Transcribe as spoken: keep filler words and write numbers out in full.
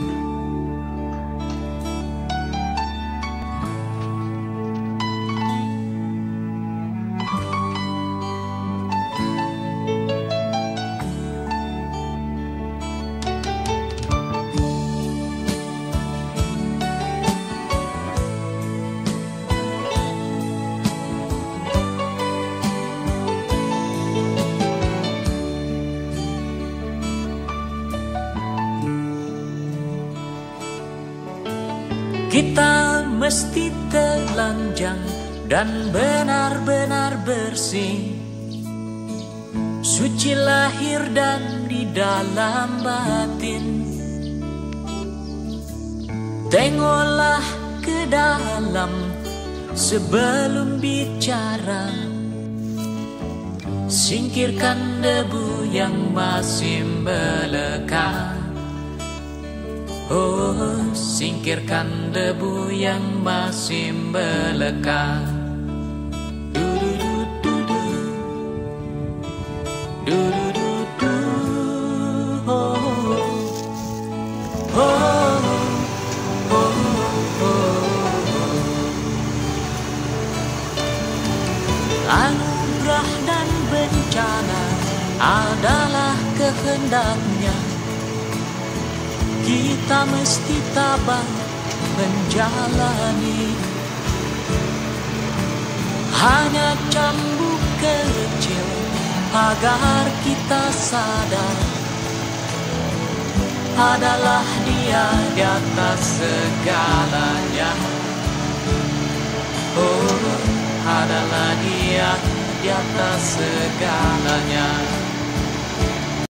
Kita mesti telanjang dan benar-benar bersih, suci lahir dan di dalam batin. Tengoklah ke dalam sebelum bicara, singkirkan debu yang masih melekat. Oh, singkirkan debu yang masih melekat. Du-du-du-du-du. Du-du-du-du. Oh, oh, oh, oh. Anugerah dan bencana adalah kehendaknya. Kita mesti tabah menjalani. Hanya cambuk kecil agar kita sadar, adalah Dia di atas segalanya. Oh, adalah Dia di atas segalanya.